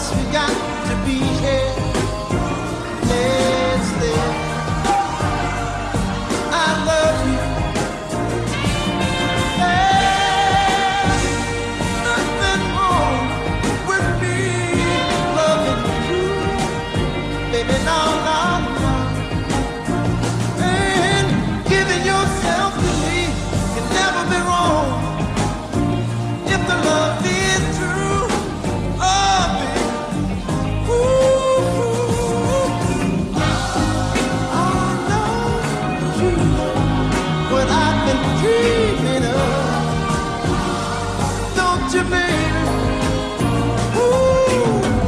once we got to be here. Let's live. I love you. There's nothing wrong with me loving you, baby. Now, and giving yourself to me can never be wrong if the love is true. Oh, baby. Ooh. I know you know what I've been dreaming of. Don't you, baby? Ooh.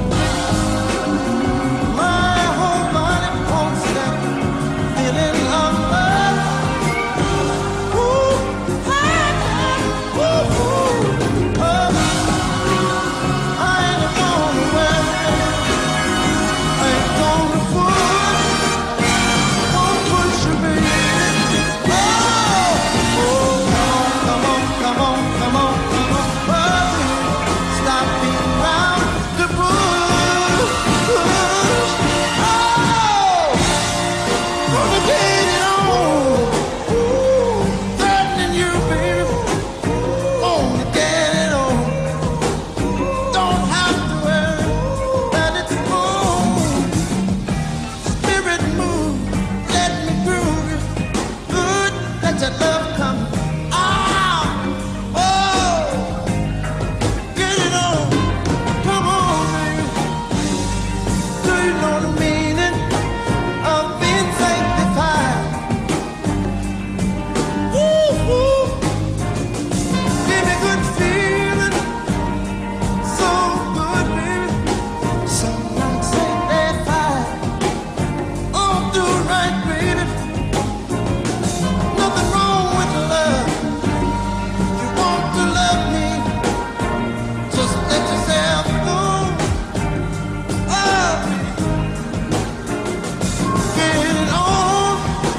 My whole body wants that feeling of love. Ooh. Ooh. Oh. I ain't gonna worry. I ain't gonna push you, baby. Oh. Come on, come on, come on, come on. Oh, stop being round the bush. Oh, gonna get it on. Ooh, threatening you, baby. Gonna get it on. Don't have to worry that it's wrong. Spirit move, let me groove you. Good, let your love come. Ah, oh, get it on. Come on, baby. Do you know the meaning of being sanctified? Woo-hoo. Give me good feeling, so good, baby. Someone sanctified. Oh, do right, baby. Nothing wrong with love. You want to love me, just let yourself go. Oh, get it on.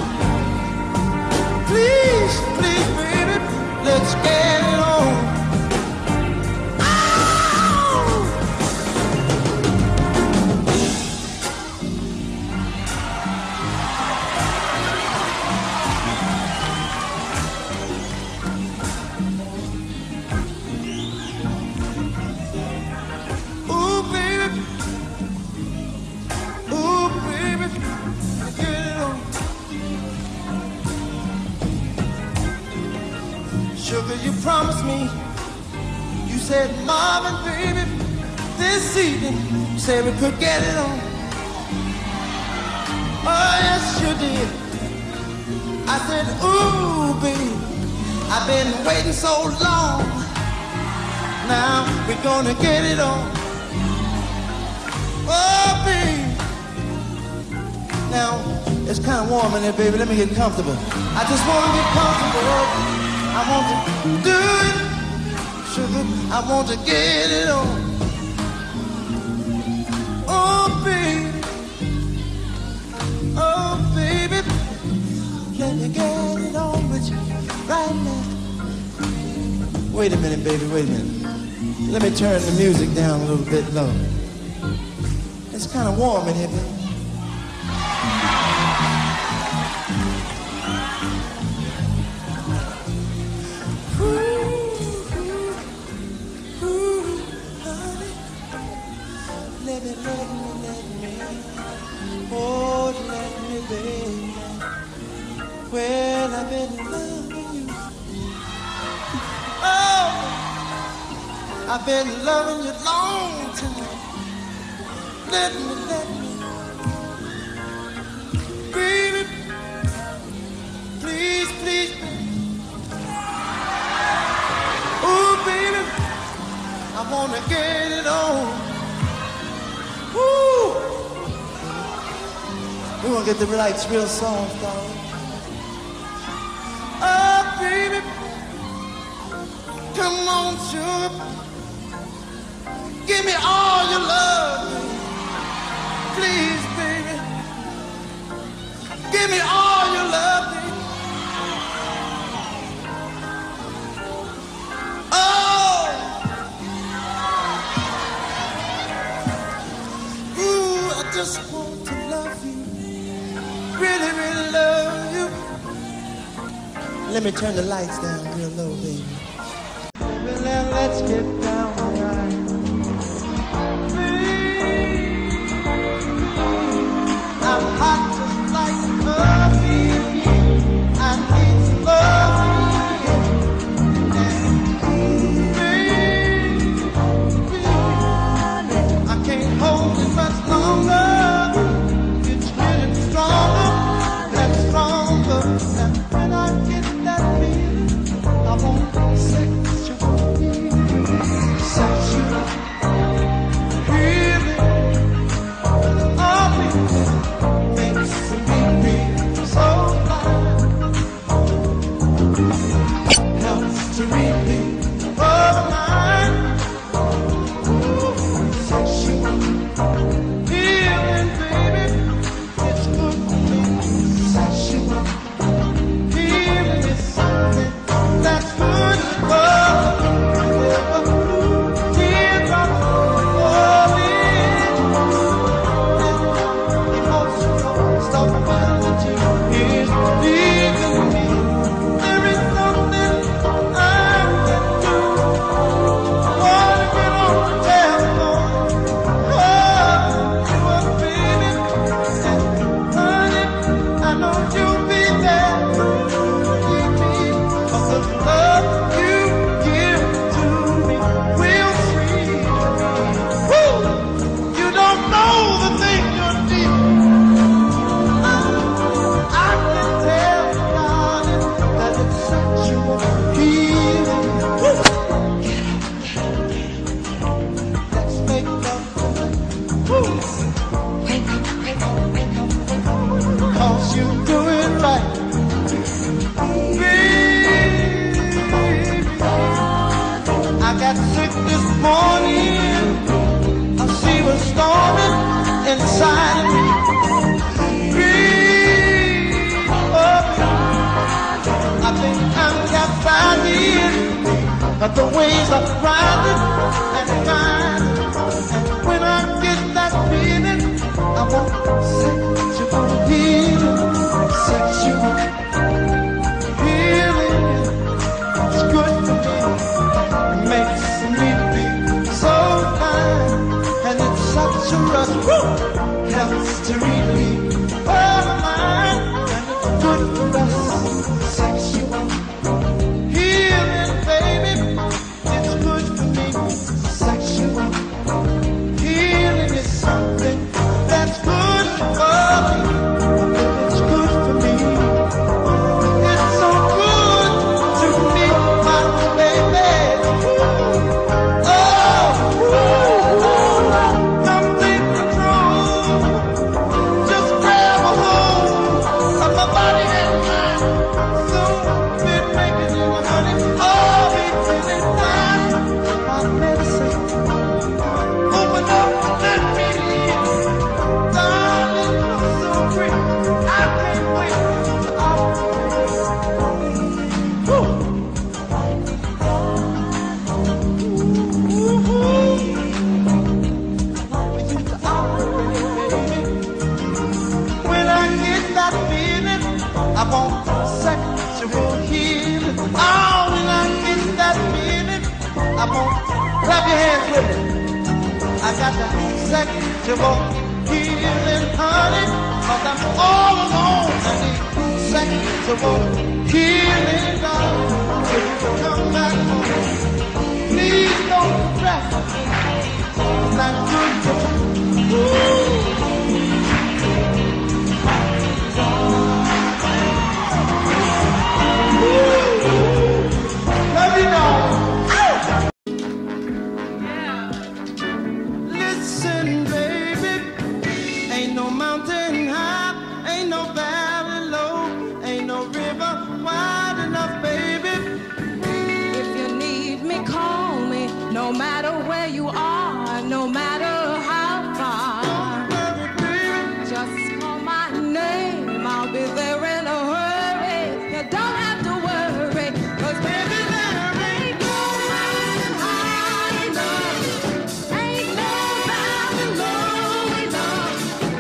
Please, please, baby, let's get it on. Ow! Ooh, baby. Ooh, baby. Get it on. Sugar, you promised me. You said, Marvin, baby, this evening, you said we could get it on. Oh, yes, you did. I said, ooh, baby, I've been waiting so long. Now we're gonna get it on. Oh, baby. Now, it's kind of warm in there, baby. Let me get comfortable. I just want to get comfortable. I want to do it, sugar. I want to get it on. Oh, baby. Oh, baby. Let me get it on with you right now. Wait a minute, baby. Wait a minute. Let me turn the music down a little bit low. It's kind of warm in here, baby. Let me, oh, let me, baby. Well, I've been loving you. Oh, I've been loving you long time. Let me, baby. Please, please, baby. Oh, baby, I wanna get it on. Woo! We want to get the lights real soft, darling. Oh, baby, come on, sugar. Give me all your love, baby. Please, baby. Give me all your love, baby. Oh! just want to love you, really, really love you. Let me turn the lights down real low, baby. Well, now let's get down right. I'm hot just like coffee. I need some love. I can't hold it much longer. It's getting stronger and stronger. And when I get that feeling, I won't sexual feeling. Sexual feeling. All makes me feel so fine. Helps to relieve my mind. Sexual healing, baby, it's good for me. Sexual healing is something that's good for me. Teardrops falling, emotional stability is leaving me. There is something I can do. Wanna get on the telephone, call you up, baby, and honey, I know you'll be there. Keep me, 'cause the love you give to me will free me. Woo! You don't know the thing you're deep. I can tell, darling, that it's sexual healing. Woo! Let's make love tonight. Woo! 'Cause you do it right. Baby, I got sick this morning. I see what's storming inside of me. Breathe, oh, I think I'm captivated, but the waves are rising and rising. And when I get that feeling, I want sexual healing. Sexual healing is good for me. It makes me feel so fine, and it's such a rush. Woo! Helps to relieve my mind, and it's good for us. Sexual healing, baby, it's good for me. Sexual healing is something that's good for me. It's good for me. It's so good to me, my baby. Oh, come take control. Just grab a hold of my body and mind. Soon be making you honey. Oh, be feeling fine. My medicine. Open up, let me in. Darling, I'm so free. I can't wait to operate. Woo. We used to operate, baby. When I get that feeling, I want sexual healing. Oh, when I get that feeling, I want. Clap your hands with me. I got that sexual healing, honey, 'cause I'm all alone. I need sexual healing, darling. If you can come back home, please don't regret. It's not good for me. Love you, darling. Listen, baby, ain't no mountain high, ain't no valley low, ain't no river wide enough, baby. If you need me, call me. No matter where you are, no matter how far. Don't worry, baby. Just call my name, I'll be there in a hurry. You don't have to worry, 'cause baby, there ain't no mountain high enough, ain't no valley low enough,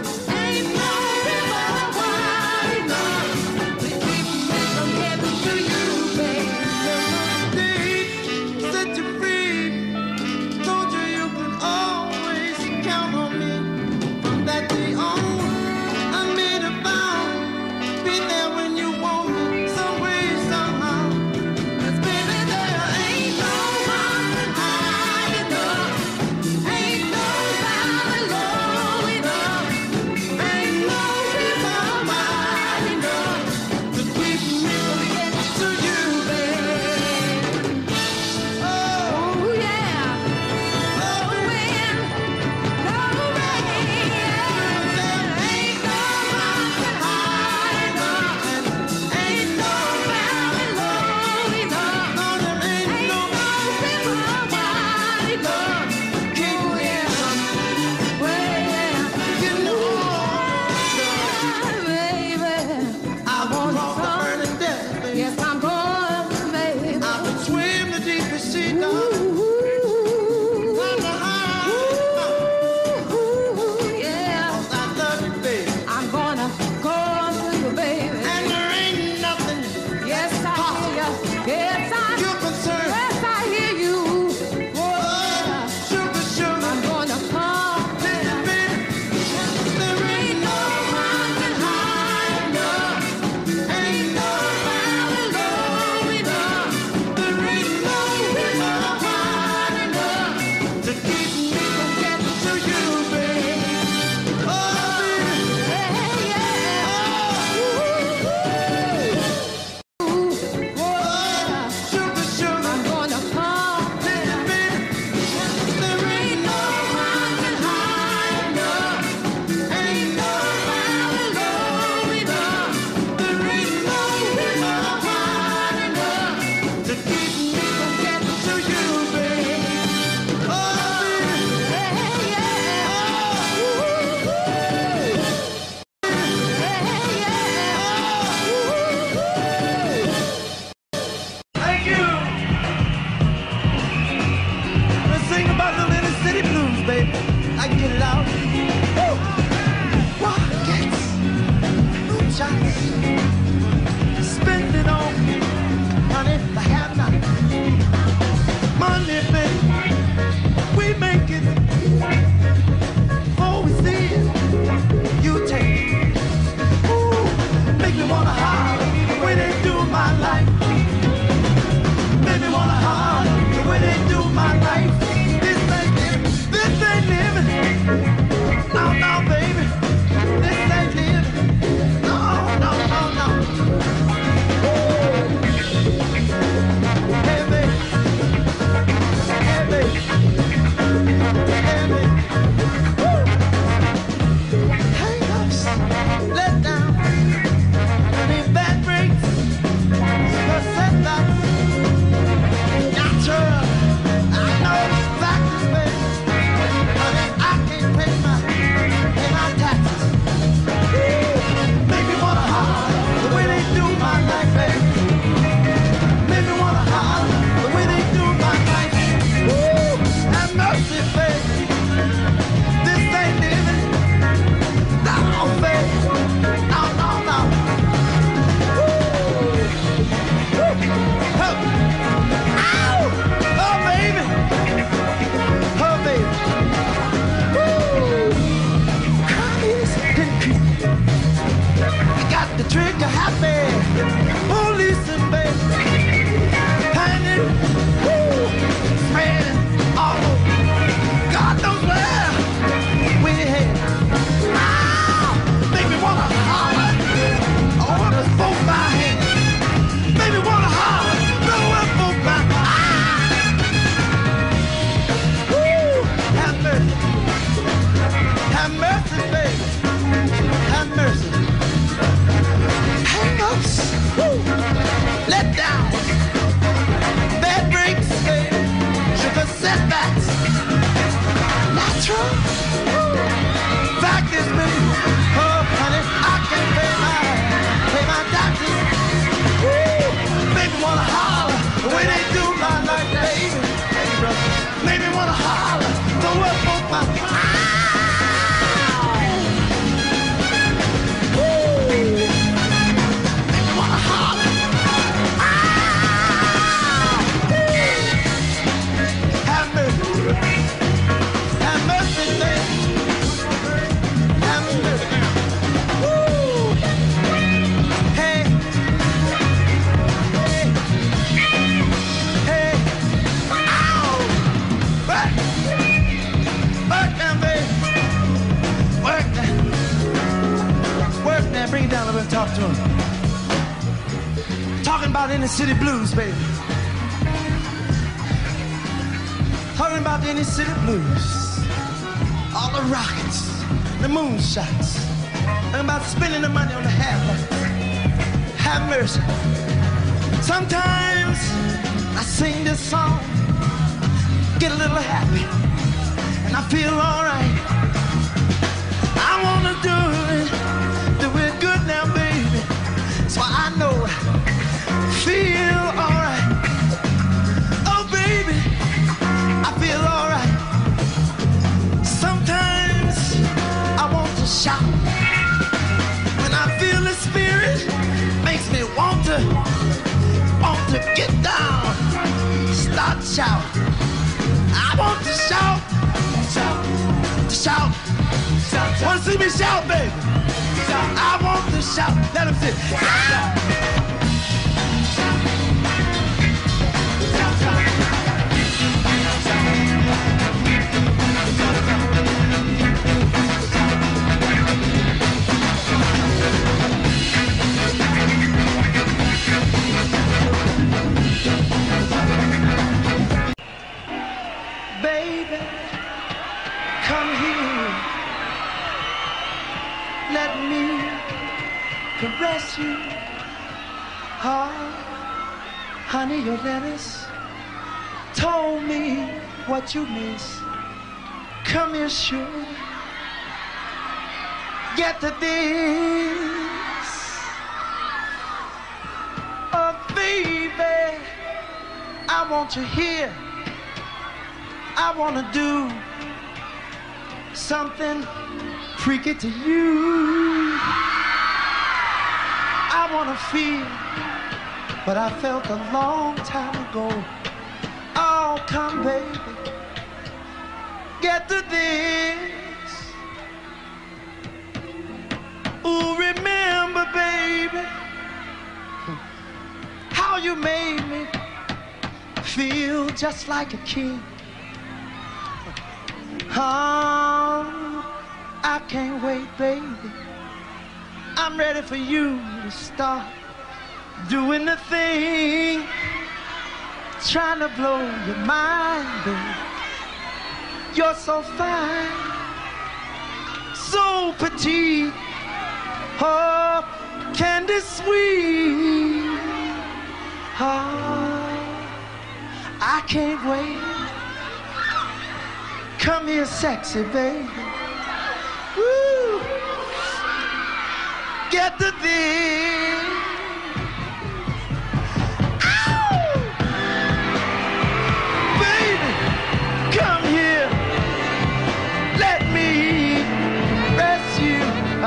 Fact is, baby, oh honey, I can't pay my taxes. Woo! Make me wanna holler the way they do my life, baby. Hey, brother, make me wanna holler, throw up both my. Bring it down a little and talk to him. Talking about inner city blues, baby. Talking about the inner city blues. All the rockets, the moonshots. Talking about spending the money on the half-lights. Have mercy. Sometimes I sing this song, get a little happy, and I feel alright. I wanna do it good now, baby, so I know feel alright. Oh baby, I feel alright. Sometimes I want to shout. When I feel the spirit makes me want to get down, start shout. I want to shout, to shout. Want to see me shout, baby? I want to shout. Let him sit. Baby, come here. Let me caress you. Oh, honey, your letters told me what you miss. Come here, sure. Get to this. Oh, baby, I want you here. I want to do something freaky to you. I want to feel what I felt a long time ago. Oh, come, baby, get to this. Ooh, remember, baby, how you made me feel just like a king. Oh, I can't wait, baby. I'm ready for you to start doing the thing, trying to blow your mind, baby. You're so fine, so petite, oh, candy sweet. Oh, I can't wait. Come here, sexy baby. Woo! Get the thing. Ow! Baby, come here. Let me rest you.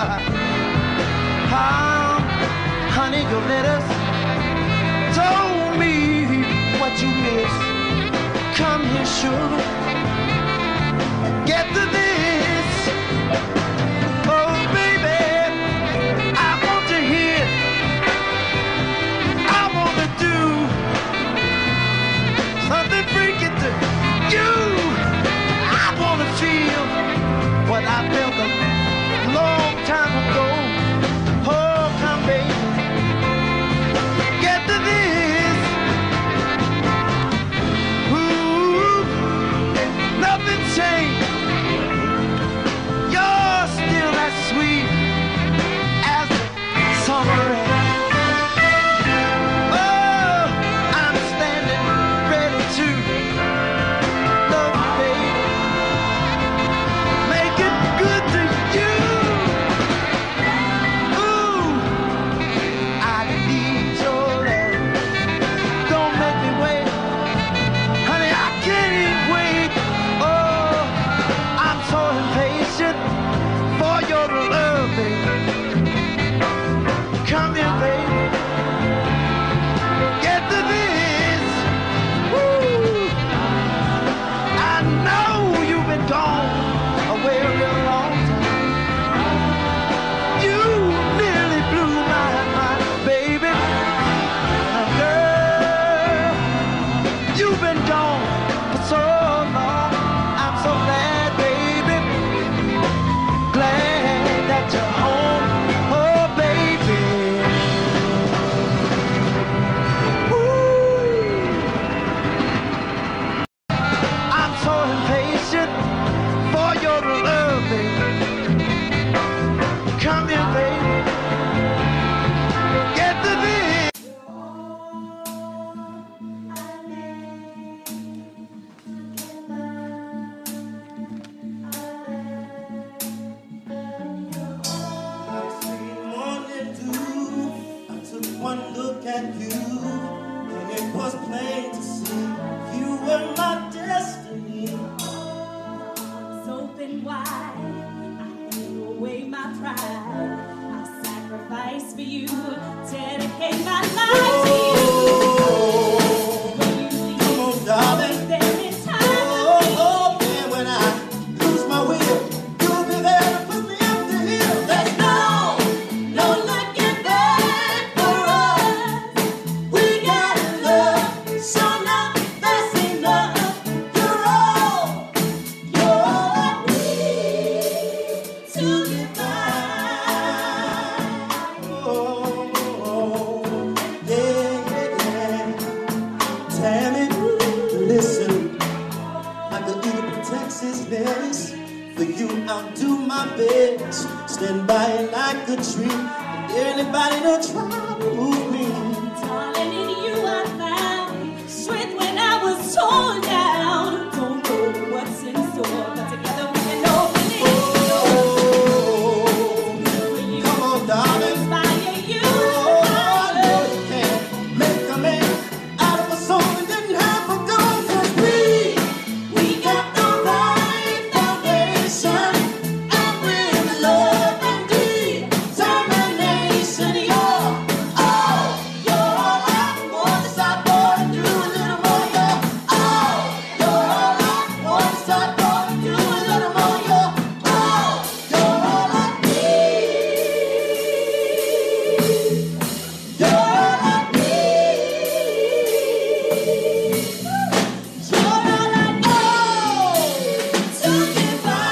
Honey, your letters told me what you missed. Come here, sugar. Get to this. Oh, baby, I want to hear. I want to do something freaky to you. I want to feel what I felt a long time ago. Oh, come, baby, get to this. Ooh, nothing changed. baby. Come here, baby. Get the thing. One look at you, and it was plain to see you were my destiny. So then why I threw away my pride? I'll sacrifice for you, dedicate my life to you. When you leave, Come on, darling. then in time. Oh, man, when I lose my will, you'll be there to put me up the hill. There's no looking back for us. We got love, so now that's enough. You're all I need to get by. Oh, yeah, yeah. Tammy, listen. Like the eagle protects his nest. For you, I'll do my best. Stand by like a tree. And anybody don't try to move me. Darling, in you I found strength when I was torn down. Don't know what's in store, but together we can open it. Come on, darling. Inspire you. Oh, I know you can make a man out of a soul that didn't have a gun. 'Cause we got the right foundation, and with love and determination, you're all I want to stop for and do a little more. You're all I want to stop for and do a little more. You're all I need. You're all I need. You're all I need to get by.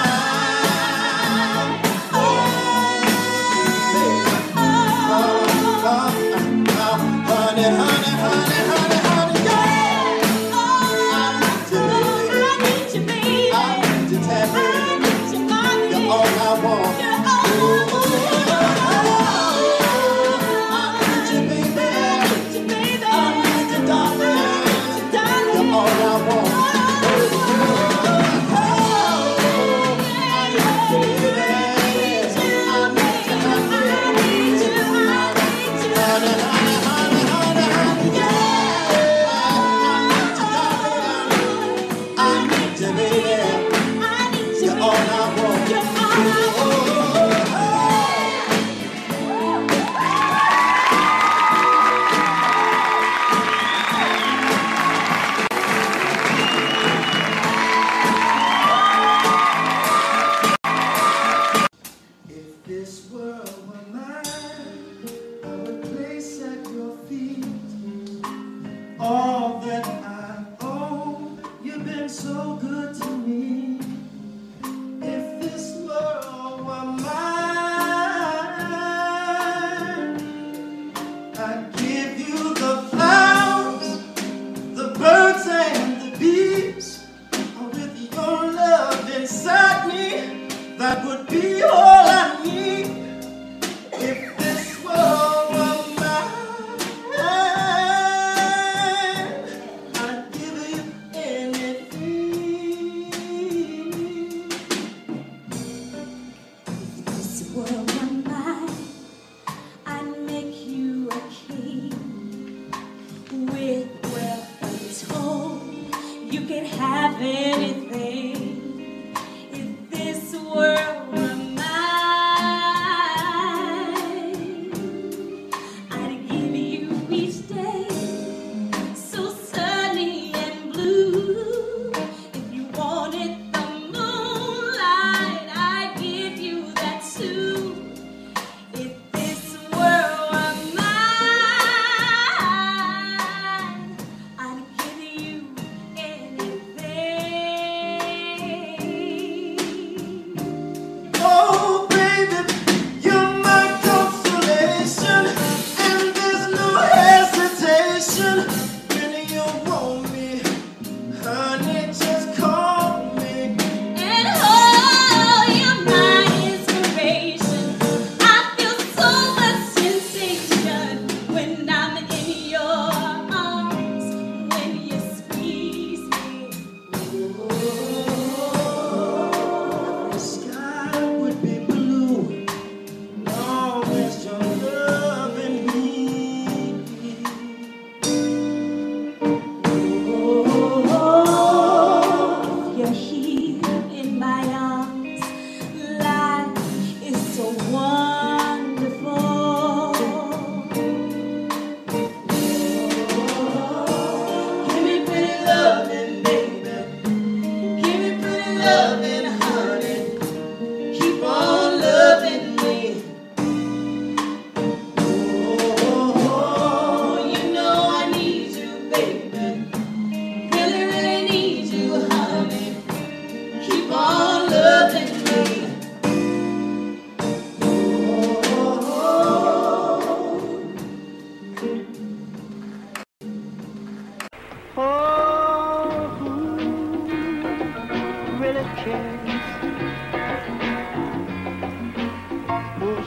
Honey, honey, honey, honey, honey, yeah. I need you, baby. I need you, Tammy. You're all I want. I need you, baby. I need you, darling. You're all I want. If this world were mine, I would place at your feet all that I own. You've been so good to me. If this world were mine, I'd give you the flowers, the birds and the bees. With your love inside me, that would be all I need. If this world were mine, I'd give you anything. If this world were mine, I'd make you a king. With wealth untold, you can have anything. If this world were mine,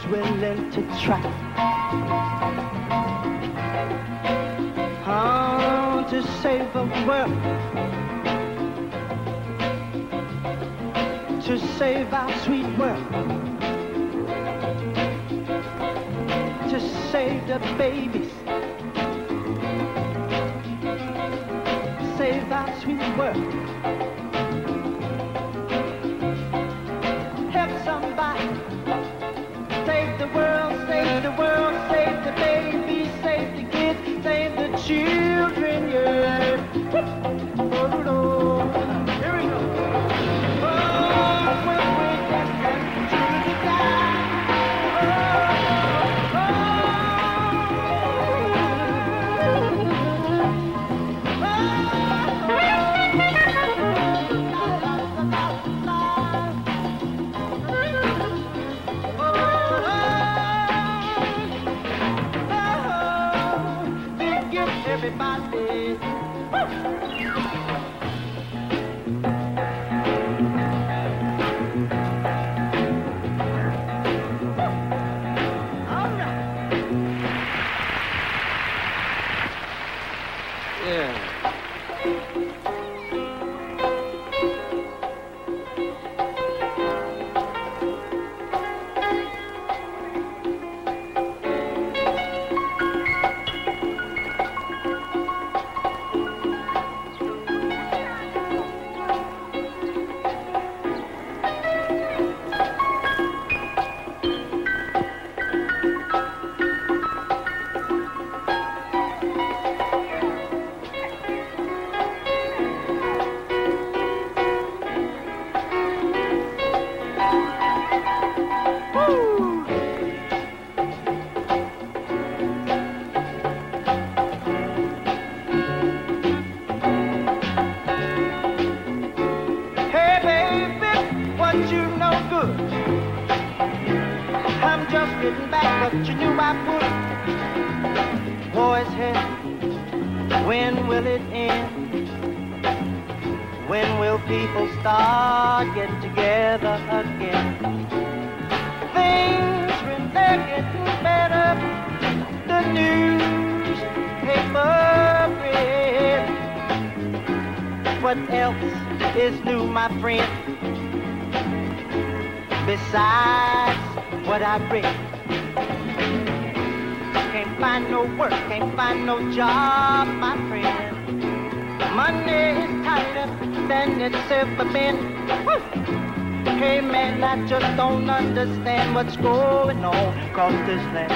willing to try to save the world, to save our sweet world, to save the babies, save our sweet world. Help somebody, save the world, save the world, save the babies, save the kids, save the children, yeah. Oh, Lord. Here we go. Oh, when we get them to die. Everybody. All right. Yeah. But you knew I would. Boys, hell, when will it end? When will people start getting together again? Things when they're getting better. The newspaper read. What else is new, my friend? Besides what I read. Can't find no work, can't find no job, my friend. Money is tighter than it's ever been. Woo! Hey man, I just don't understand what's going on across this land.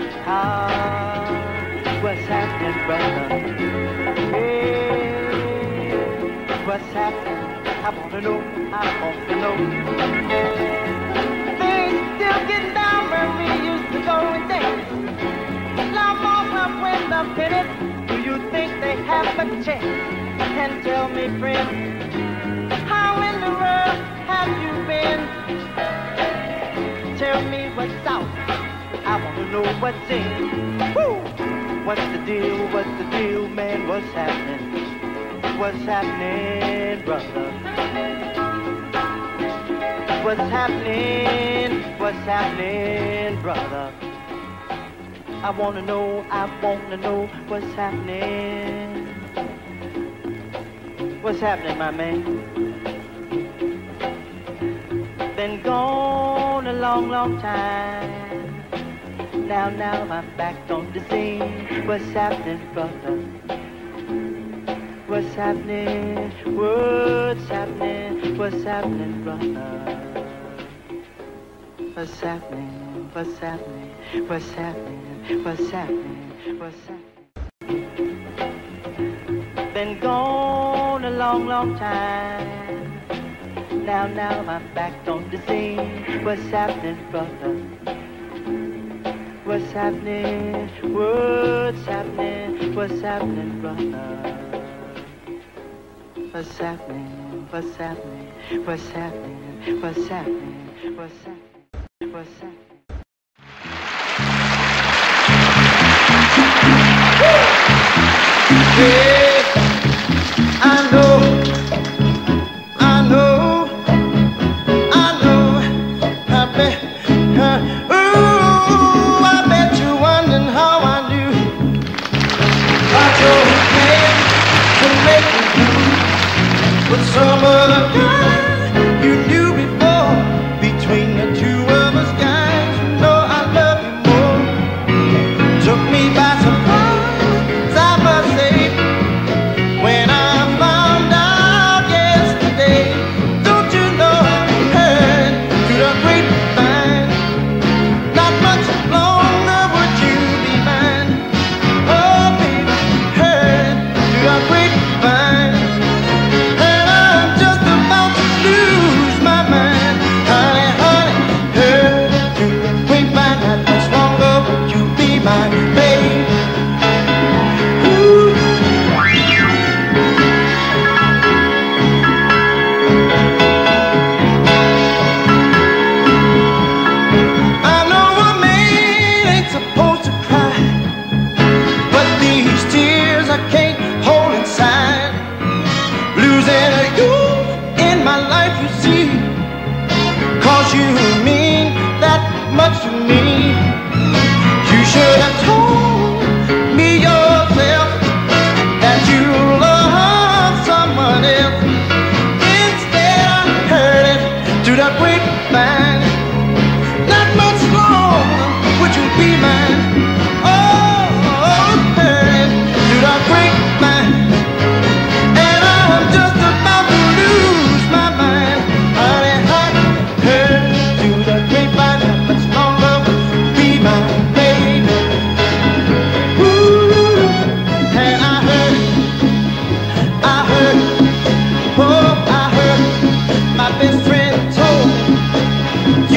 What's happening, brother? Hey, what's happening? I wanna know, I want to know. Things still getting down where we used to go and dance. Now, mama, when the minute, do you think they have a chance? And tell me, friend, how in the world have you been? Tell me what's out, I wanna know what's in. Woo! What's the deal, man, what's happening? What's happening, brother? What's happening, brother? I wanna know what's happening. What's happening, my man? Been gone a long, long time. Now I'm back on the scene. What's happening, brother? What's happening? What's happening? What's happening, brother? What's happening? What's happening? What's happening? What's happening? What's happening? Been gone a long, long time. Now I'm back on the scene. What's happening, brother? What's happening? What's happening? What's happening, brother? What's happening? What's happening? What's happening? What's happening? What's happening? What's happening? Yeah, I know, happy, ooh. 'cause you mean that much to me. You should have told me yourself that you love someone else. Instead I heard it through the grapevine. Not much longer would you be mine. Oh, heard it through the grapevine. And I'm just about to lose my mind. Honey, I heard it through the grapevine. Not much longer would you be my baby. Ooh, and I heard, oh, I heard my best friend told me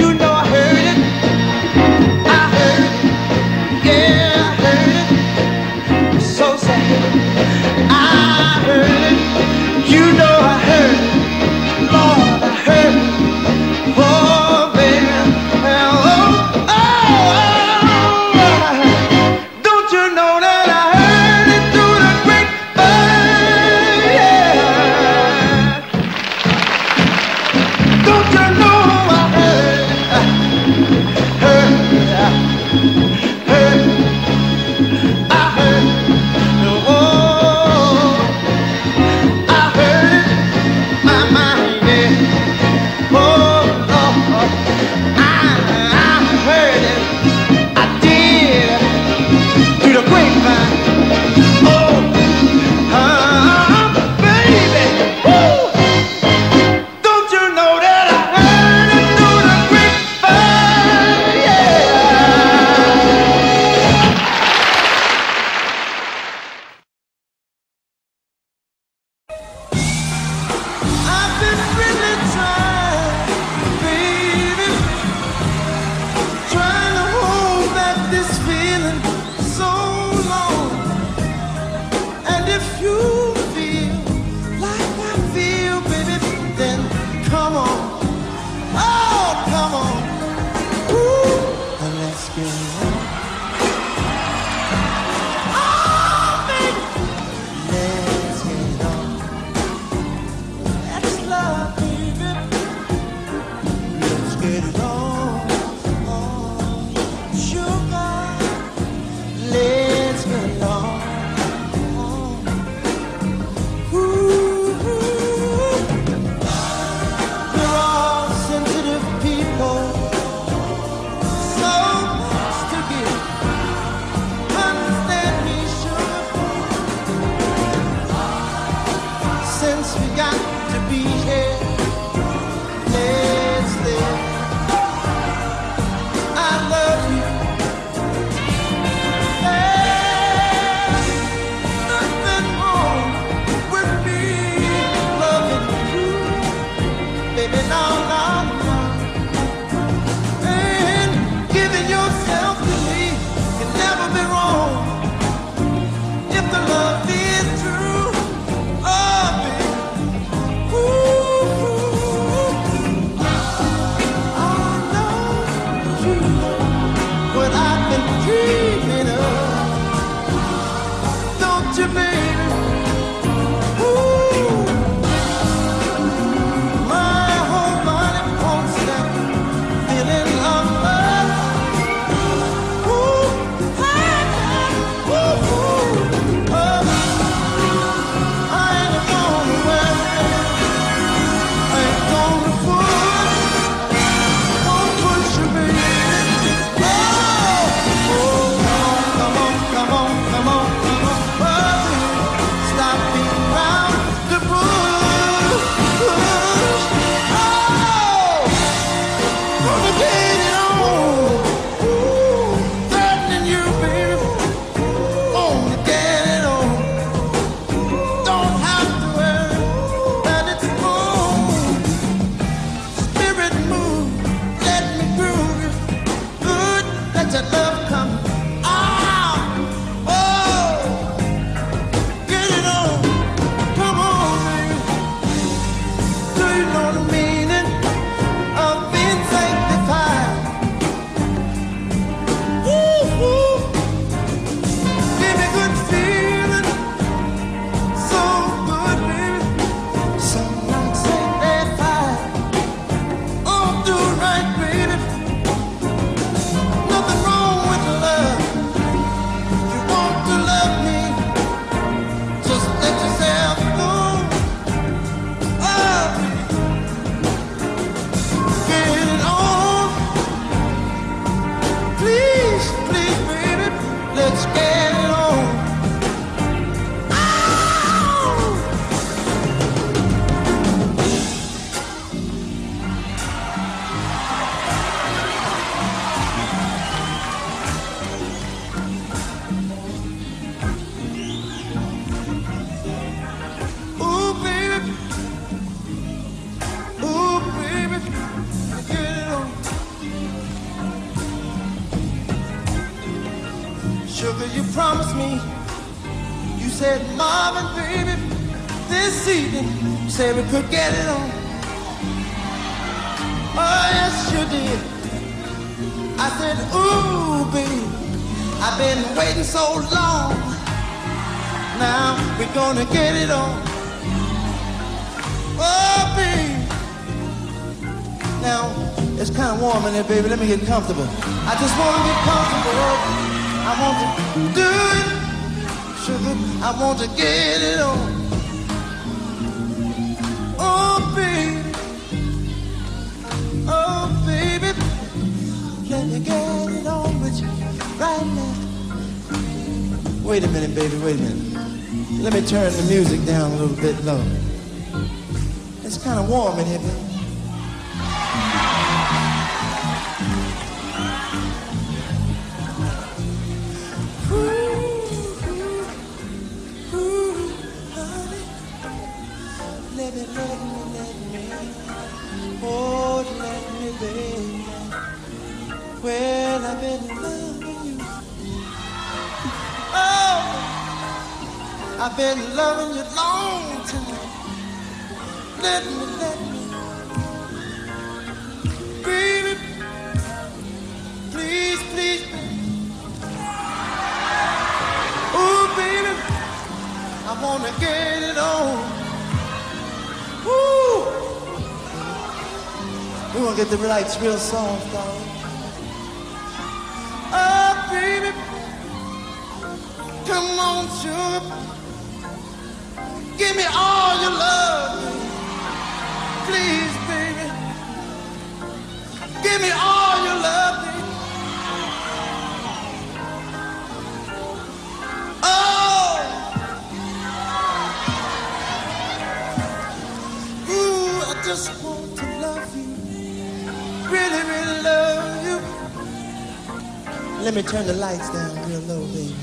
Sugar, you promised me. You said, Marvin, baby, this evening, you said we could get it on. Oh, yes, you did. I said, ooh, baby, I've been waiting so long. Now we're gonna get it on. Oh, baby. Now, it's kind of warm in there, baby. Let me get comfortable. I just want to get comfortable. I want to do it, sugar. I want to get it on. Oh, baby. Oh, baby. Let me get it on with you right now. Wait a minute, baby. Wait a minute. Let me turn the music down a little bit low. It's kind of warm in here, baby. Oh, let me, baby. Well, I've been loving you. Oh, I've been loving you long time. Let me, baby. Please, please, baby. Oh, baby, I wanna get it on. Woo! We wanna get the lights real soft, darling. Oh, baby, come on, sugar. Give me all your love, baby. Please, baby. Give me all your love, baby. Oh! Ooh, I just want to love you. Really, really love you. Let me turn the lights down real low, baby.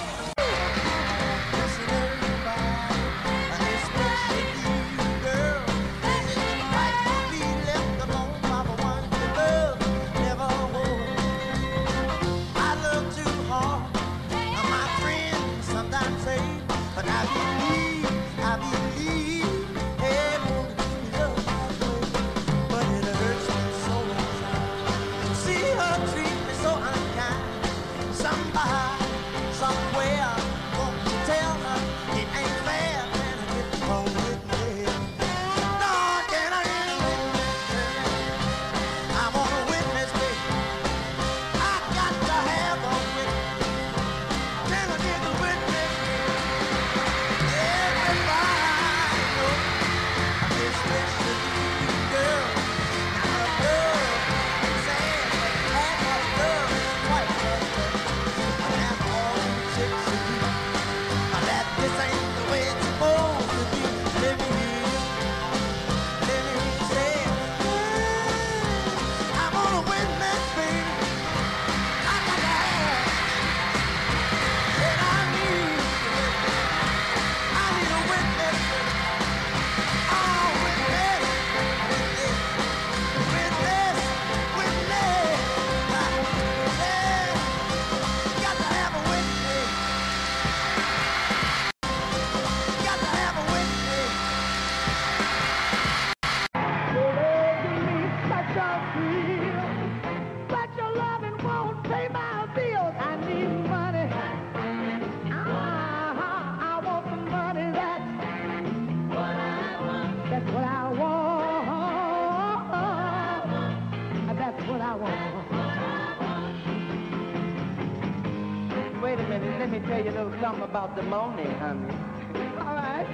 Let me tell you a little something about the money, honey. All right.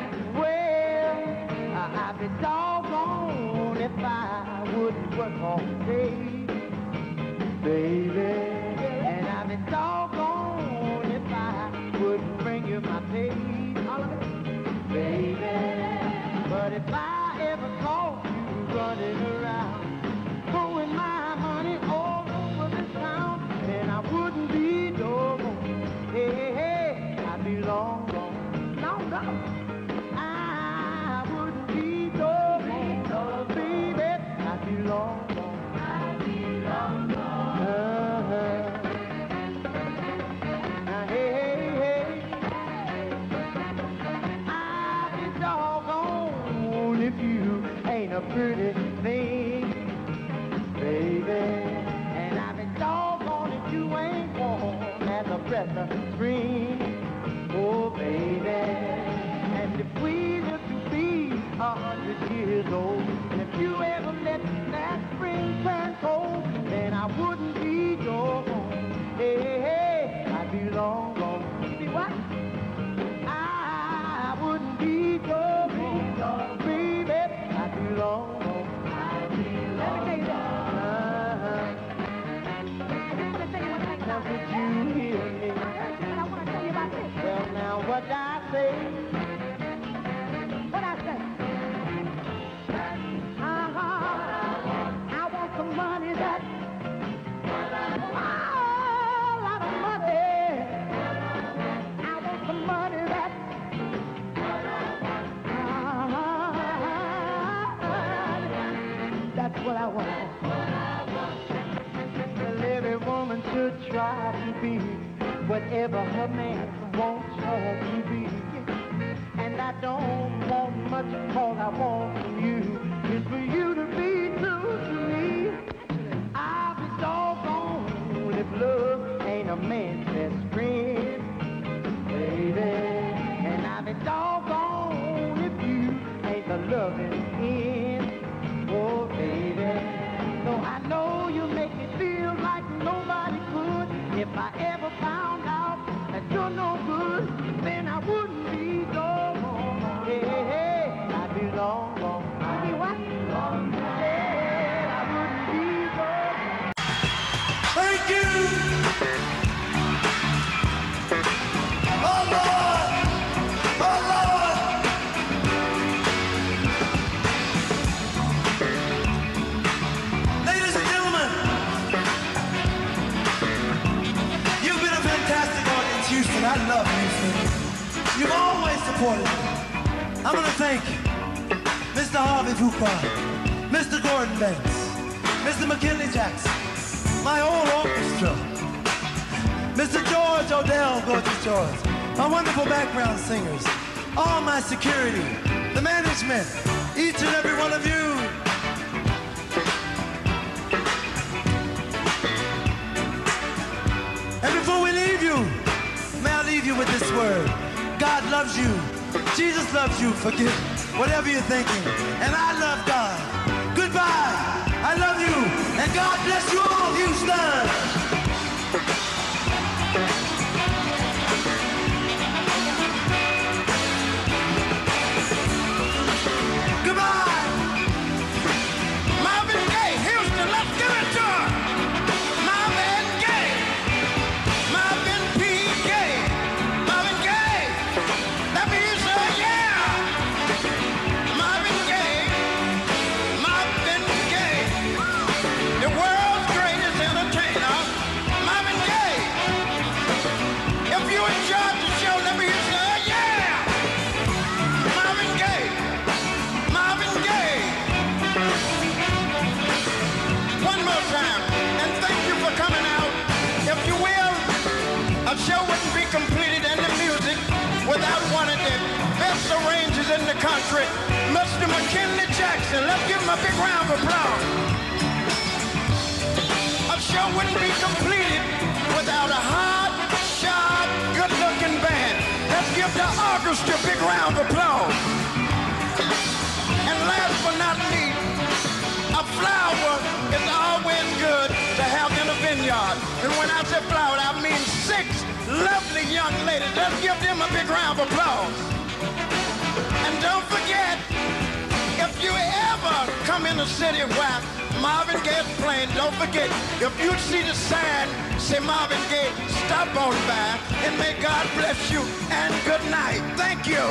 Well, I'd be doggone if I wouldn't work all day, baby. And I'd be doggone if I wouldn't bring you my pay, baby. But if I ever caught you running around, throwing my money all over this town, then I wouldn't be doggone. Hey, I'd be long gone. I wouldn't be doggone, baby. I'd be long gone. let the spring, oh baby. And if we live to be 100 years old, and if you ever let that spring turn cold, then I wouldn't be your home. Hey, hey, hey, I'd be long gone. You be what? I wouldn't be your home, baby. I'd be long gone. Let me tell you that. Now did you hear me? I want to tell you about this. Well, now what I say? What I say? I want some money that. A lot of money. I want some money that. That's what I want. Well, every woman should try to be whatever her man wants her to be. And I don't want much, all I want from you is for you to be true to me. I'll be doggone if love ain't a man's best friend, baby. And I'll be doggone if you ain't the loving end, oh baby. Though I know you make me feel like nobody could. If I ever found out that you're no good, then I wouldn't be gone. Hey, hey, hey, I'd be long gone. I'd be what? Long gone. Hey, I wouldn't be gone. Thank you! Oh Lord! Oh Lord! Ladies and gentlemen, you've been a fantastic audience, Houston. I love Houston. You've always supported me. I'm gonna thank Mr. Harvey Fuqua, Mr. Gordon Banks, Mr. McKinley Jackson, my whole orchestra, Mr. George Odell, Gorgeous George, my wonderful background singers, all my security, the management, each and every one of you. And before we leave you, may I leave you with this word. God loves you. Jesus loves you. Forgive whatever you're thinking. And I love God. Goodbye. I love you. And God bless you all, Houston. Goodbye. Marvin Gaye, Houston, let's give it to her. Marvin Gaye, Marvin P. Gaye, Marvin Gaye. Let me hear you say, yeah. Marvin Gaye, Marvin Gaye, the world's greatest entertainer. Marvin Gaye. If you enjoyed the show, let me hear you say, yeah. Marvin Gaye, Marvin Gaye. One more time, and thank you for coming out. If you will, a show wouldn't be completed in the music without one of the best arrangers in the country, Mr. McKinley Jackson. Let's give him a big round of applause. A show wouldn't be completed without a hard, sharp, good-looking band. Let's give the orchestra a big round of applause. And last but not least, a flower is always good to have in a vineyard. And when I say flower, I mean 6 lovely young ladies. Let's give them a big round of applause. And don't forget, if you ever come in a city where Marvin Gaye's playing, don't forget, if you see the sign, say Marvin Gaye, stop on by, and may God bless you, and good night. Thank you.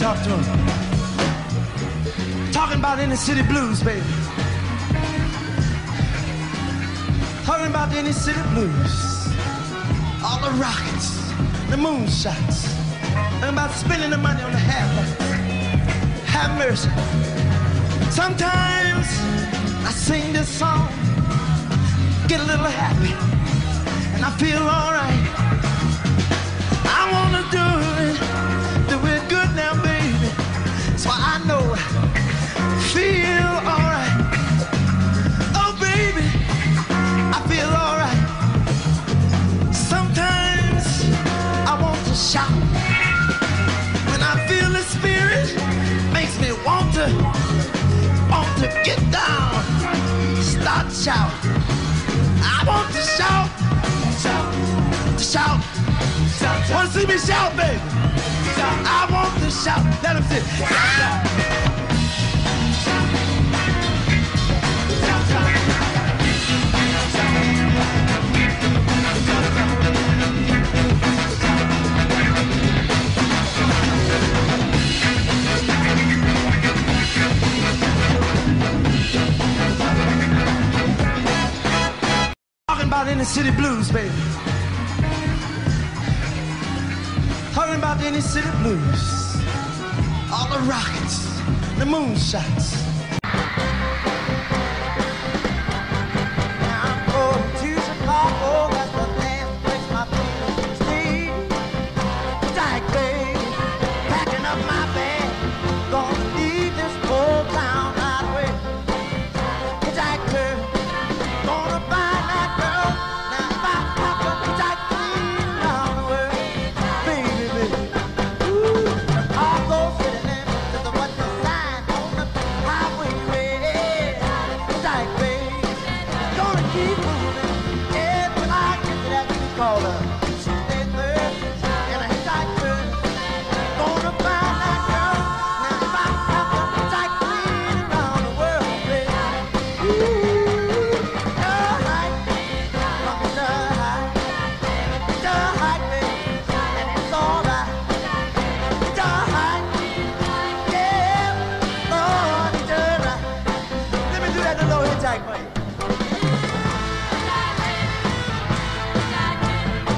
talk to him. Talking about inner city blues, baby. Talking about the inner city blues. All the rockets, the moonshots. Talking about spending the money on the half. Have mercy. Sometimes I sing this song, get a little happy, and I feel alright. I wanna do it good now, baby. So I know, feel alright. Oh, baby, I feel alright. Sometimes I want to shout. When I feel the spirit, makes me want to get down, start shout. I want to shout, shout. Want to see me shout, baby? I want to shout. Let them see. Talking about inner city blues, baby. Talking about the inner city blues. All the rockets, the moonshots. I'm going to Chicago, that's the last place my feelings stay. Jack, baby, packing up my bag, gonna leave this poor town right away. Jack, baby, gonna find that girl. Now if I happen to Jack clean around the world, baby, baby. Ooh, all those city limits to the what the sign on the highway red. Jack, baby, gonna keep moving. Yeah, till I get to that we call her Tuesday, Thursday, and a Jack, baby, gonna find that girl. Now if I happen to Jack clean around the world, baby. Ooh, alright, alright, baby, and it's alright. It's alright, yeah, Lord, it's alright. Let me do that little hit Jack for you.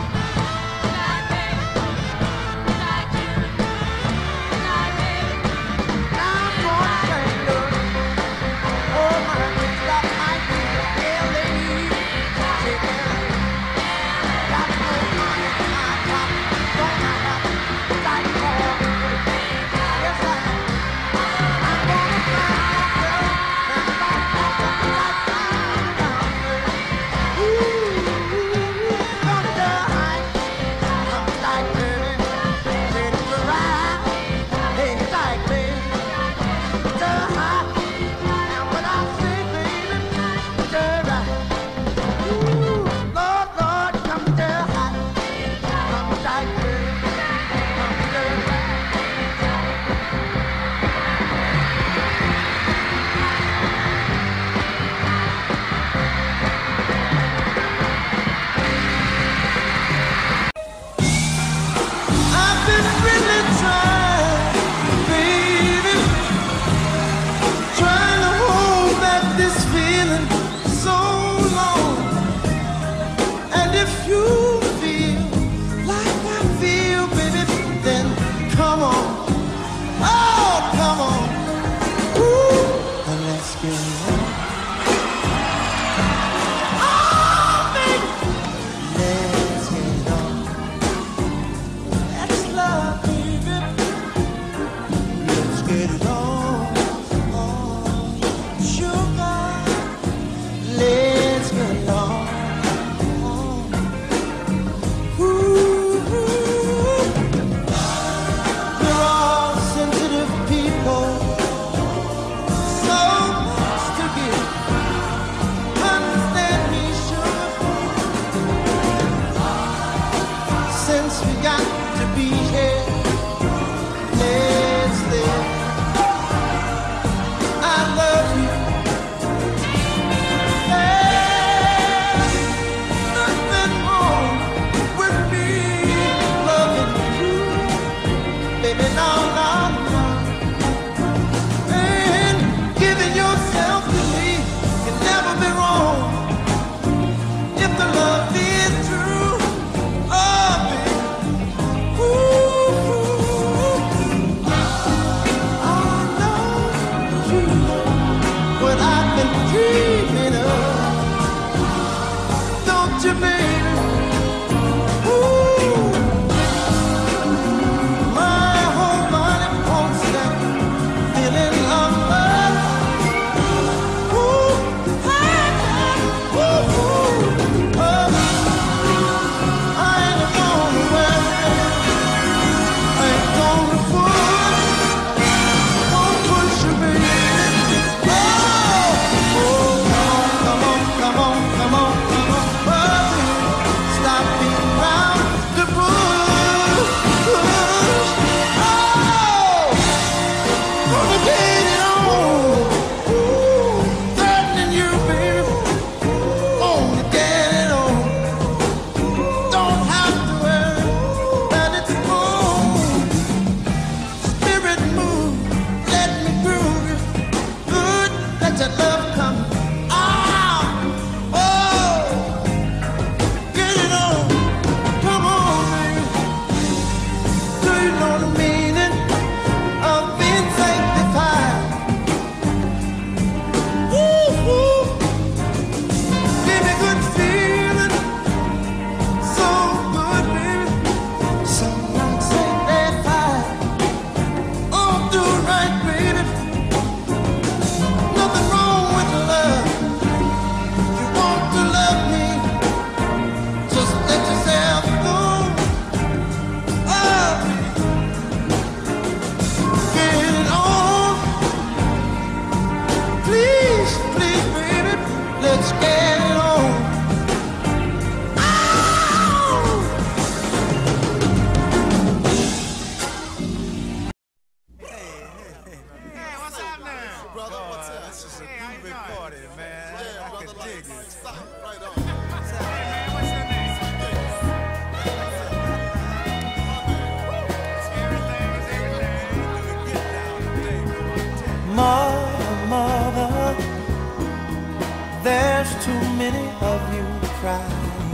too many of you crying.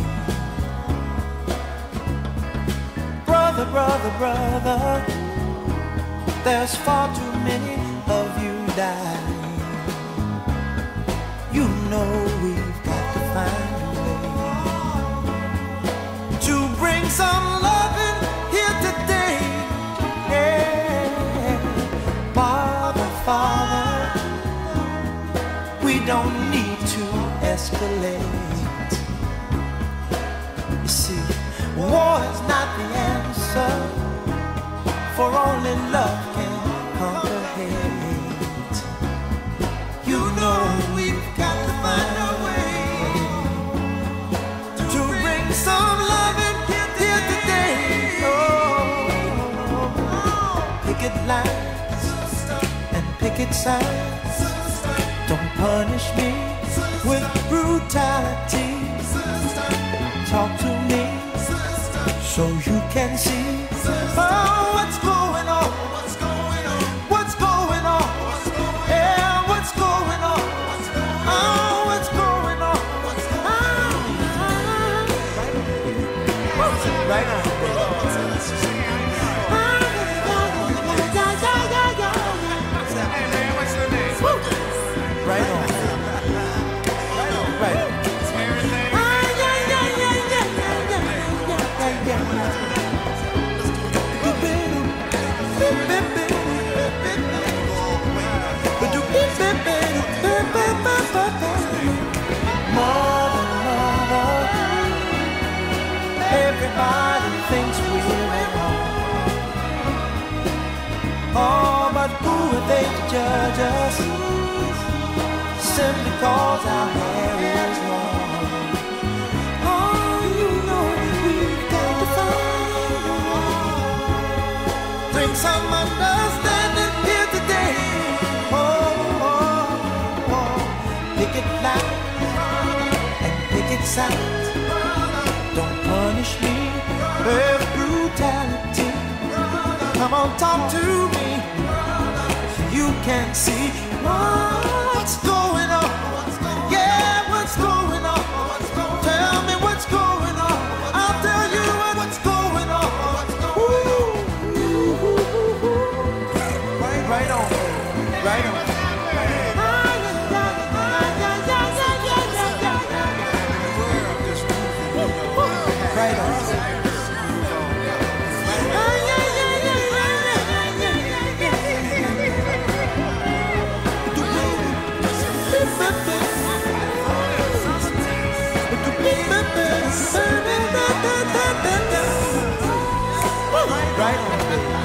Brother, brother, brother, there's far too many of you dying. You know we've got to find a way to bring some loving here today. Yeah. Father, Father, we don't need to escalate. You see, war is not the answer, for only love can conquer hate. You know we've got to find a way to bring some loving here today. Oh, picket lines and picket signs, don't punish me with brutality. Talk to me so you can see, oh, what's going on, what's going on, what's going on, yeah, what's going on, oh, what's going on, right on, right on. Right. Everybody thinks we're at home. Oh, but who are they to judge us? Simply cause our hair is long. Oh, you know we've got to find a way. Bring some understanding here today. Oh, oh, oh. Picket lines and picket signs, don't punish me with brutality. Come on, talk to me so you can see what's going on. Yeah, what's going on? Tell me what's going on. I'll tell you what's going on. Ooh. Right on, right on. Right on. Right on.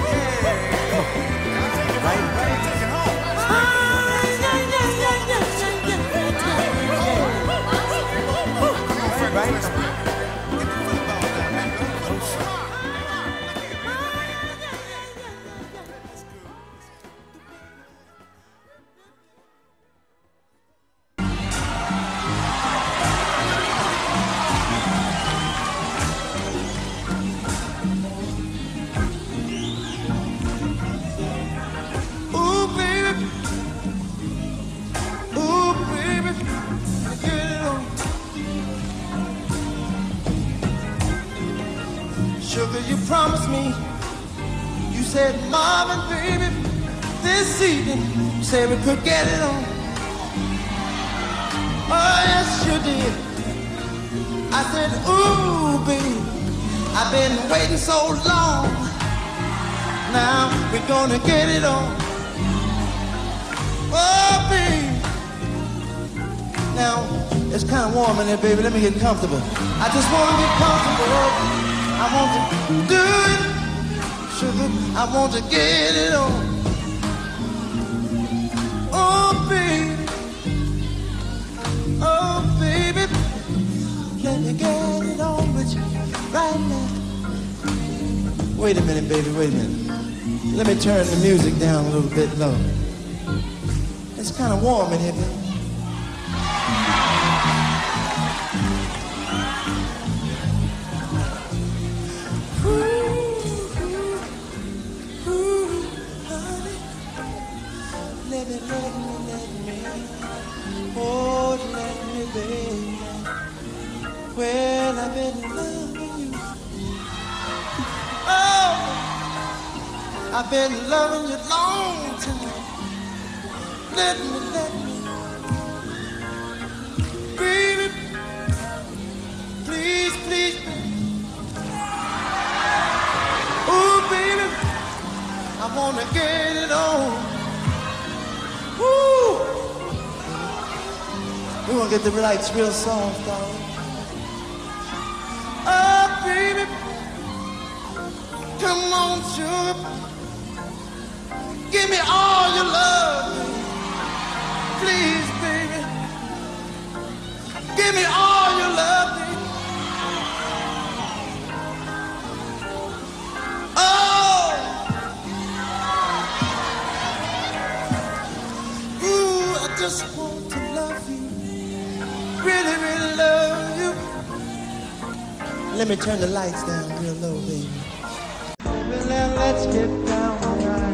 Sugar, you promised me. You said, Marvin, baby, this evening, you said we could get it on. Oh, yes, you did. I said, ooh, baby, I've been waiting so long. Now we're gonna get it on. Oh, baby. Now, it's kind of warm in there, baby. Let me get comfortable. I just want to get comfortable. I want to do it, sugar. I want to get it on. Oh, baby. Oh, baby. Let me get it on with you right now. Wait a minute, baby. Wait a minute. Let me turn the music down a little bit low. It's kind of warm in here, baby. Let me, oh, let me, baby. I've been loving you long time. Let me, baby, please, please, baby. Ooh, baby, I wanna get it on. Woo! We wanna get the lights real soft, darling. Oh, baby, come on, sugar. Give me all your love, baby. Please, baby. Give me all your love, baby. Oh! Ooh, I just want to love you. Really, really love you. Let me turn the lights down real low, baby. Well, now let's get down tonight.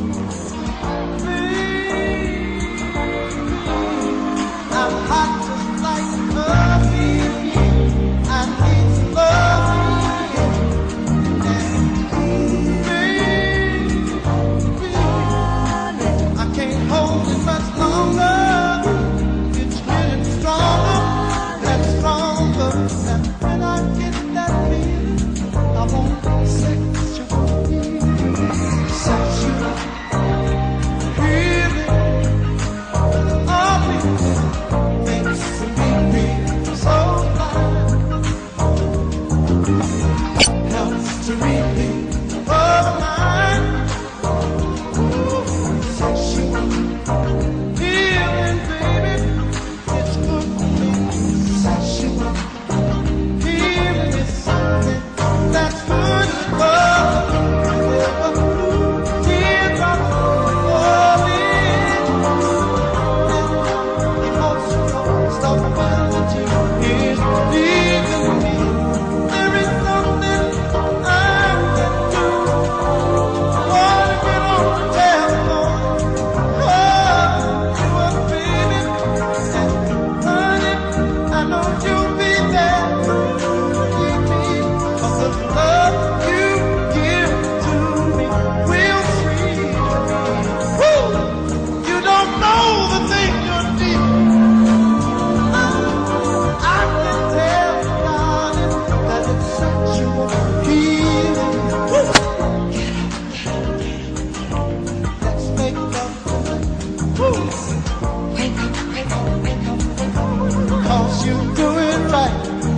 I'm hot just like coffee. I need some love. I can't hold it much longer. It's getting stronger and stronger. And when I get that feeling, I won't sexual feeling. Sexual feeling. All me makes me feel so fine. Helps to relieve my mind. Sexual healing, baby, it's good for me. Sexual healing is something that's good for me. Teardrops falling, emotional stability is leaving me. There is something I can do. Wanna get on the telephone. I know you'll be there. Keep me, 'cause the love you give to me will free me. Woo! You don't know the thing you're deep. I can tell, darling, that it's sexual healing. Woo! Let's make love tonight. Woo! 'Cause you do it right,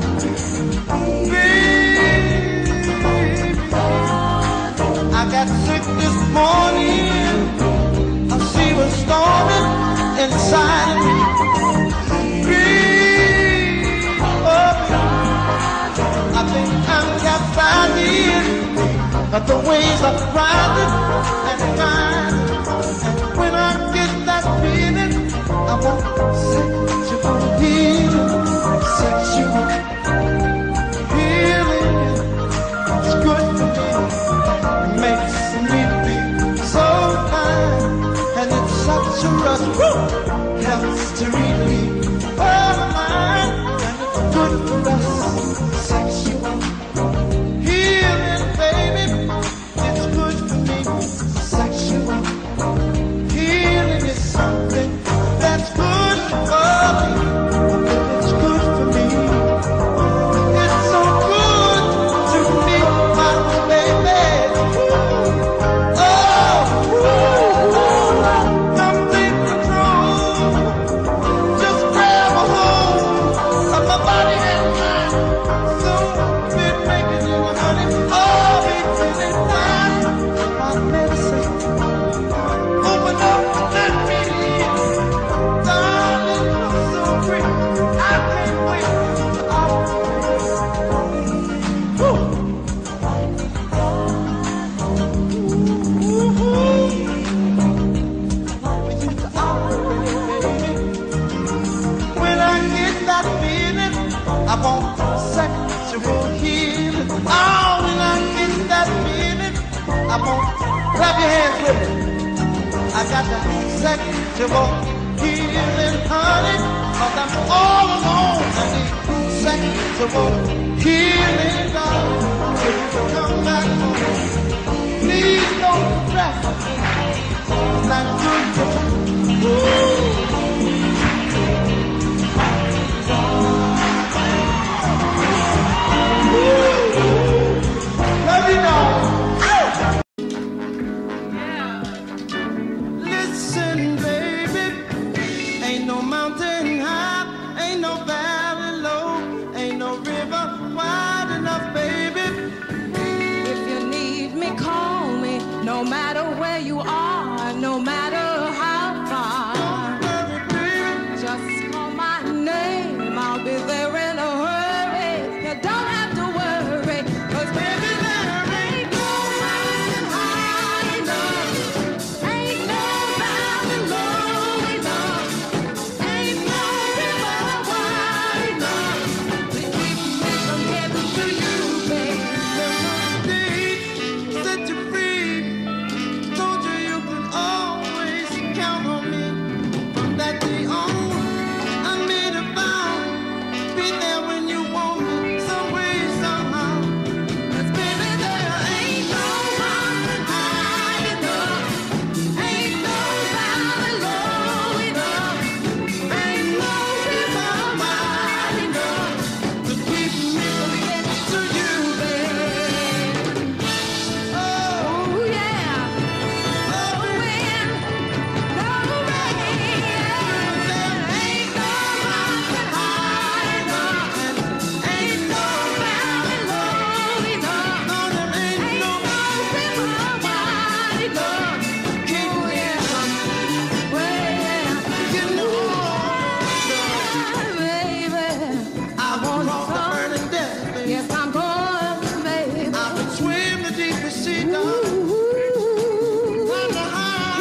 baby. I got sick this morning. I see what's storming inside of me. Breathe, oh, I think I'm captivated, but the waves are rising and rising. And when I get that feeling, I want sexual healing. Sexual healing is good for me. Makes me feel so fine. And it's such a rush. Woo! Helps to relieve my mind. And it's good for us. Sexual healing, baby. It's good for me. Sexual healing is something that's good for me. It's good for me. It's so good to me, my baby. Oh, come take control. Just grab a hold of my body and mind. So been making you honey. Oh, be feeling fine. My medicine. Open up, let me in. Darling, I'm so free. I can't wait. Woo. When I get that feeling, I want sexual healing. Oh, when I get that feeling, I want. Clap your hands with me. I got that sexual healing, honey. 'Cause I'm all alone. I need sexual healing, darling. If you come back home, please don't regret. Not good. Love you, dog. Listen, baby, ain't no mountain high, ain't no valley low, ain't no river wide enough, baby. If you need me, call me. No matter where you are, no matter how far. Don't worry, baby. Just call my name, I'll be there in a hurry. You don't have to worry, 'cause baby, there ain't no mountain high enough, ain't no valley low enough, ain't no river wide enough to keep me from getting to you, baby. Set you free. Told you you could always count on me. From that day on, I made a vow. Be there when you want me, some way, somehow. 'Cause baby, there ain't no mountain high enough, ain't no valley low enough, ain't no river wide enough to keep me from getting to you, baby. Oh, Yeah, oh, wind, no rain, ain't no mountain high enough, ain't no valley low enough, no, there ain't ain't no no river wide enough. keep me from Well, getting baby, I will cross the burning desert, baby. yes, I'm going, baby. I will swim the deepest sea, dog. Wonder how,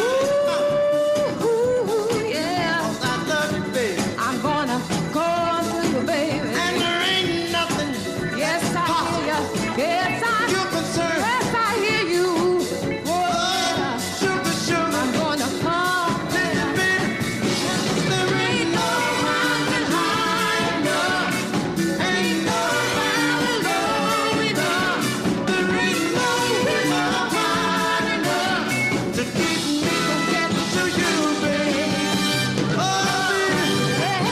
Yeah, 'cause I love you, baby. I'm gonna go to you, baby. And there ain't nothing Yes, I hear you. Yes, you're concerned. yes, I hear you. Oh, sugar, sugar, I'm gonna come. baby, baby. There ain't no Mountain high enough, ain't no valley low enough, there ain't no river wide enough to keep me from getting to you, baby. Oh, baby.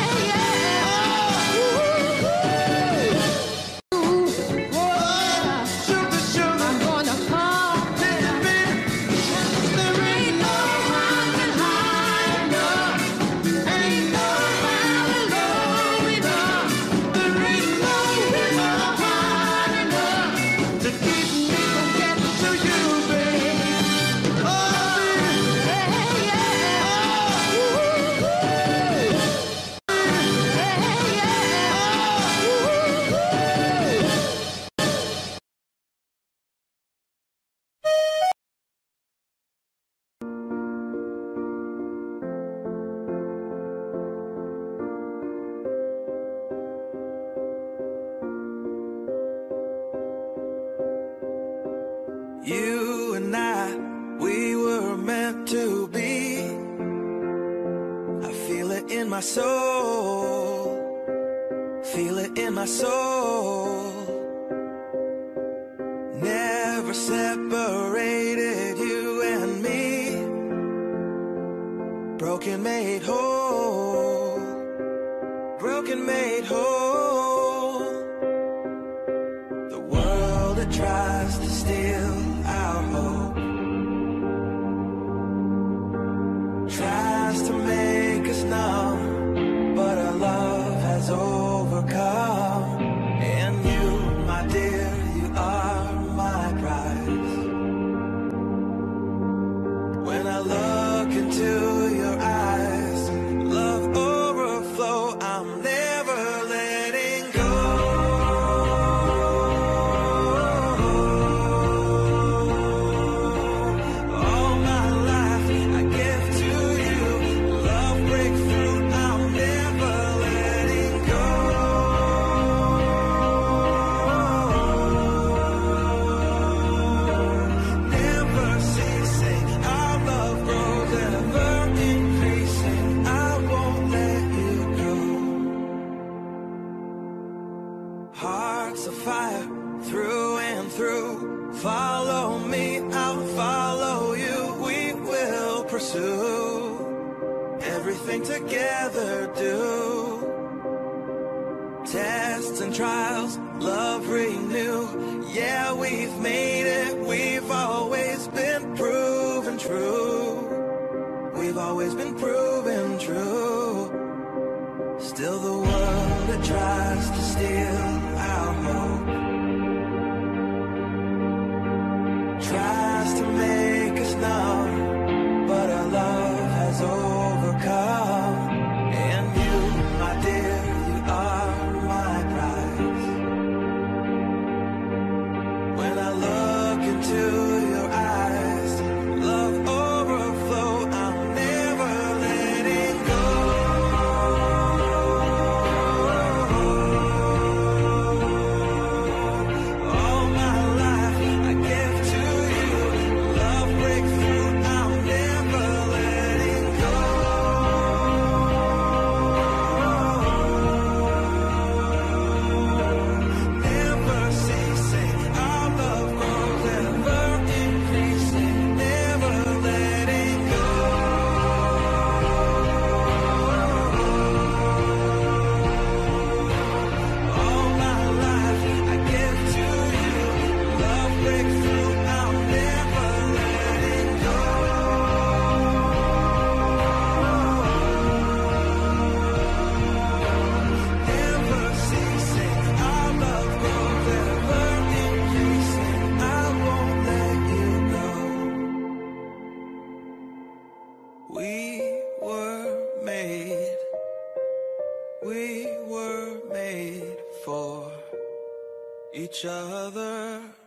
Sugar, sugar, I'm gonna come. baby, baby. There ain't no Mountain high enough, ain't no valley low enough, there ain't no river wide enough to keep me from getting to you, baby. Oh, You and I, we were meant to be. I feel it in my soul. Feel it in my soul. Never separated, you and me. Broken made whole. Broken made whole. The world that tries to steal our hope tries to make us numb, but our love has overcome. And you, my dear, you are my prize. When I look into your eyes, love overflow, I'm never letting go. All my life I give to you. Love breakthrough, I'm never letting go. Never ceasing, our love grows ever increasing. I won't let you go. Hearts of fire through and through. Follow me, I'll follow you. pursue everything together, do tests and trials, love renew. Yeah, we've made it, we've always been proven true. We've always been proven true. Still the world that tries to steal our hope tries to make us numb, but our love has overcome. And you, my dear, you are my prize. When I look into your eyes, love overflow, I'm never letting go. All my life I give to you. Love breakthrough, I'm never letting go. Never ceasing, our love grows ever increasing. Never letting go. All my life I give to you. Love breakthrough, I'm never letting go. Never ceasing, our love grows ever increasing. I won't let you go. We were made for each other.